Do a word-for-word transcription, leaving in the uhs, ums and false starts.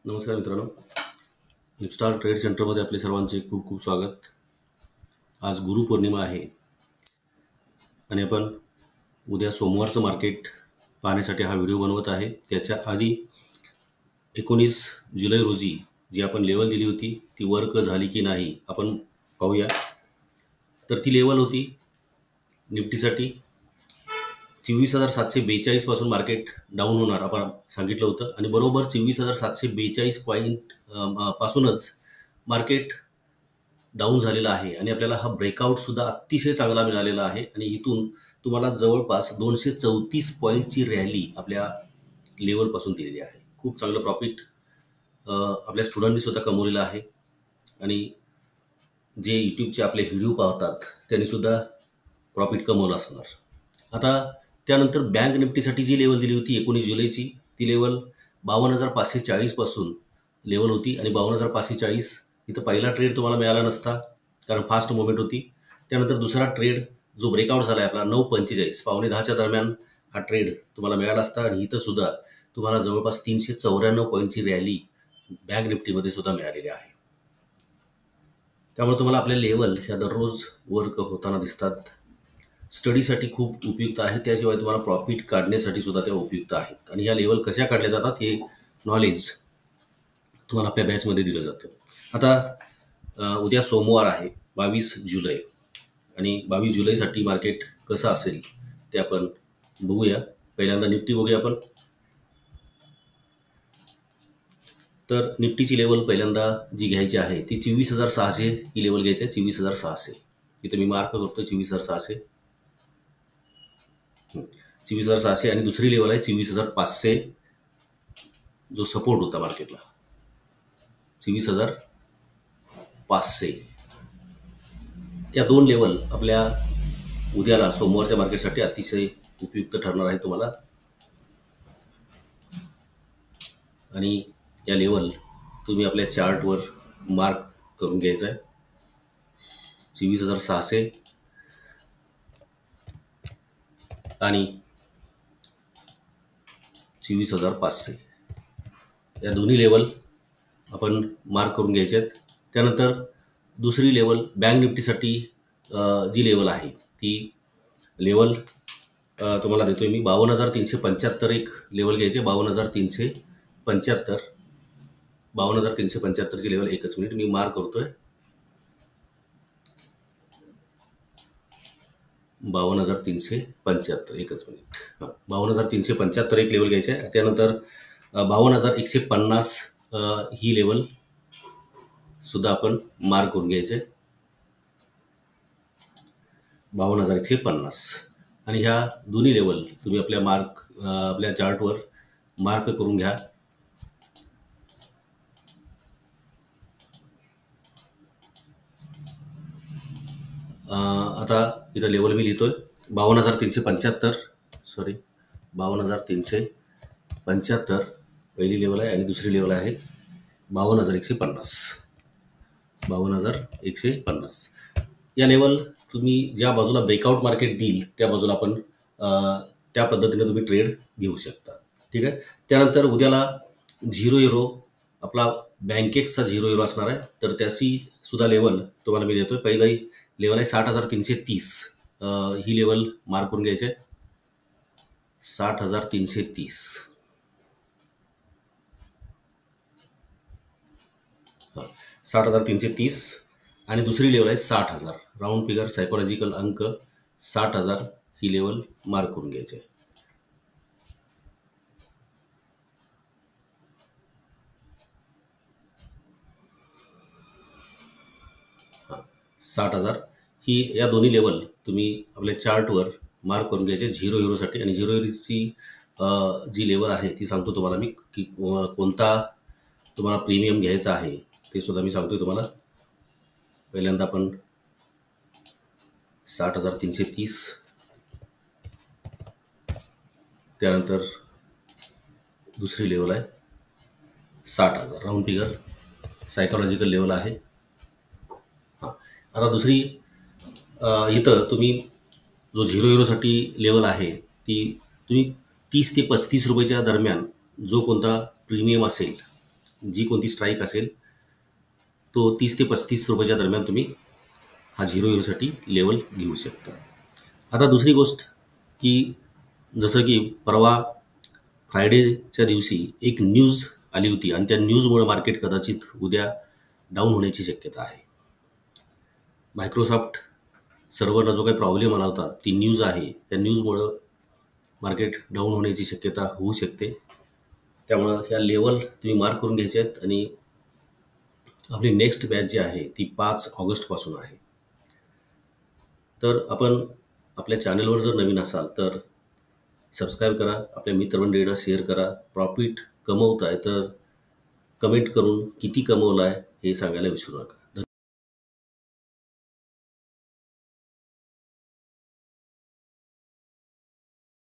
नमस्कार मित्रांनो, निपस्टार ट्रेड सेंटरमध्ये आपले सर्वांचे खूप खूप स्वागत. आज गुरुपौर्णिमा आहे आणि आपण उद्या सोमवारचं मार्केट पाहण्यासाठी हा व्हिडिओ बनवत आहे. त्याच्या आधी एकोणीस जुलै रोजी जी आपण लेवल दिली होती ती वर्क झाली की नाही आपण पाहूया. तर ती लेवल होती निफ्टीसाठी चोवीस हजार सातशे बेचाळीस पासून मार्केट डाऊन होणार आपण सांगितलं होतं आणि बरोबर चोवीस हजार सातशे बेचाळीस पॉईंट पासूनच मार्केट डाऊन झालेला आहे आणि आपल्याला हा ब्रेकआउट सुद्धा अतिशय चांगला मिळालेला आहे आणि इथून तुम्हाला जवळपास दोनशे चौतीस पॉईंटची रॅली आपल्या लेवलपासून दिलेली आहे. खूप चांगलं प्रॉफिट आपल्या स्टुडंटनी सुद्धा कमवलेलं आहे आणि जे यूट्यूबचे आपले व्हिडिओ पाहतात त्यांनी सुद्धा प्रॉफिट कमवलं असणार. आता त्यानंतर बँक निफ्टीसाठी जी लेवल दिली होती एकोणीस जुलैची ती लेवल बावन्न हजार पाचशे चाळीस पासून लेवल होती आणि बावन्न हजार पाचशे चाळीस इथं पहिला ट्रेड तुम्हाला मिळाला नसता कारण फास्ट मुवमेंट होती. त्यानंतर दुसरा ट्रेड जो ब्रेकआउट झाला आहे आपला नऊ पंचेचाळीस पावणे दहाच्या दरम्यान हा ट्रेड तुम्हाला मिळाला असता आणि इथं सुद्धा तुम्हाला जवळपास तीनशे चौऱ्याण्णव पॉईंटची रॅली बँक निफ्टीमध्ये सुद्धा मिळालेली आहे. त्यामुळे तुम्हाला आपल्या लेवल ह्या दररोज वर्क होताना दिसतात. स्टडीसाठी खूप उपयुक्त आहे, त्याशिवाय तुम्हाला प्रॉफिट काढण्यासाठी सुद्धा त्या उपयुक्त आहेत आणि या लेवल कशा काढल्या जातात हे नॉलेज तुम्हाला आपल्या बॅचमध्ये दिलं जातं. आता उद्या सोमवार आहे बावीस जुलै आणि बावीस जुलैसाठी मार्केट कसं असेल ते आपण बघूया. पहिल्यांदा निफ्टी बघूया आपण. तर निफ्टीची लेवल पहिल्यांदा जी घ्यायची आहे ती चोवीस हजार सहाशे ही लेवल घ्यायची आहे. चोवीस हजार सहाशे इथं मी मार्क करतोय चोवीस हजार सहाशे चोवीस हजार सहाशे आणि दुसरी लेवल आहे चोवीस हजार पाचशे जो सपोर्ट होता मार्केटला चोवीस हजार पाचशे. या दोन लेवल आपल्या उद्याला सोमवारच्या मार्केटसाठी अतिशय उपयुक्त ठरणार आहे तुम्हाला आणि या लेवल तुम्ही आपल्या चार्टवर मार्क करून घ्यायचा आहे. चोवीस हजार सहाशे आणि चोवीस हजार पाचशे या दोन्ही लेवल आपण मार्क करून घ्यायचे आहेत. त्यानंतर दुसरी लेवल बँक निफ्टीसाठी जी लेवल आहे ती लेवल तुम्हाला देतोय मी बावन्न हजार तीनशे पंच्याहत्तर एक लेवल घ्यायचे. बावन्न हजार तीनशे पंच्याहत्तर बावन्न हजार तीनशे पंच्याहत्तरची लेवल एकच मिनिट मी मार्क करतोय. बावन्न हजार तीनशे पंच्याहत्तर एकच मिनिट हां बावन्न हजार तीनशे पंच्याहत्तर एक लेवल घ्यायचे आहे. त्यानंतर बावन्न हजार एकशे पन्नास ही लेवल सुद्धा आपण मार्क करून घ्यायचे. बावन्न हजार एकशे पन्नास आणि ह्या दोन्ही लेवल तुम्ही आपल्या मार्क आपल्या चार्टवर मार्क करून घ्या. आता इथं लेवल मी लिहितोय बावन्न हजार तीनशे पंच्याहत्तर सॉरी बावन्न हजार तीनशे पंच्याहत्तर पहिली लेवल आहे आणि दुसरी लेवल आहे बावन्न हजार एकशे पन्नास बावन्न हजार एकशे पन्नास. या लेवल तुम्ही ज्या बाजूला ब्रेकआउट मार्केट देईल त्या बाजूला आपण त्या पद्धतीने तुम्ही ट्रेड घेऊ शकता. ठीक आहे. त्यानंतर उद्याला झिरो युरो आपला बँकेक्सचा झिरो युरो असणार आहे तर त्याची सुद्धा लेवल तुम्हाला मी देतोय. पहिली लेवल आहे साठ हजार तीनशे तीस ही लेवल मार्क करून घ्यायची आहे. साठ हजार तीनशे तीस साठ हजार तीनशे तीस आणि दुसरी लेवल आहे साठ हजार राऊंड फिगर सायकोलॉजिकल अंक साठ हजार ही लेवल मार्क करून घ्यायची आहे. साठ हजार ही या दोन्ही लेवल तुम्ही आपल्या चार्टवर मार्क करून घ्यायचे झिरो युरोसाठी आणि झिरो युरोची जी लेवल आहे ती सांगतो तुम्हाला मी की कोणता तुम्हाला प्रीमियम घ्यायचा आहे ते सुद्धा मी सांगतोय तुम्हाला. पहिल्यांदा आपण साठ हजार तीनशे तीस त्यानंतर दुसरी लेवल आहे साठ हजार राऊंड फिगर सायकोलॉजिकल लेवल आहे. आता दुसरी इथं तुम्ही जो झिरो युरोसाठी लेवल आहे ती तुम्ही तीस ते पस्तीस रुपयाच्या दरम्यान जो कोणता प्रीमियम असेल जी कोणती स्ट्राईक असेल तो तीस ते पस्तीस रुपयाच्या दरम्यान तुम्ही हा झिरो युरोसाठी लेवल घेऊ शकता. आता दुसरी गोष्ट की जसं की परवा फ्रायडेच्या दिवशी एक न्यूज आली होती आणि त्या न्यूजमुळे मार्केट कदाचित उद्या डाऊन होण्याची शक्यता आहे. मायक्रोसॉफ्ट सर्व्हरला जो काही प्रॉब्लेम आला होता ती न्यूज आहे, त्या न्यूजमुळं मार्केट डाऊन होण्याची शक्यता होऊ शकते. त्यामुळं ह्या लेवल तुम्ही मार्क करून घ्यायचे आहेत आणि आपली नेक्स्ट बॅच जी आहे ती पाच ऑगस्टपासून आहे. तर आपण आपल्या चॅनलवर जर नवीन असाल तर सबस्क्राईब करा, आपल्या मित्रमंडळींना शेअर करा. प्रॉफिट कमवताय तर कमेंट करून किती कमवलं आहे हे सांगायला विसरू नका.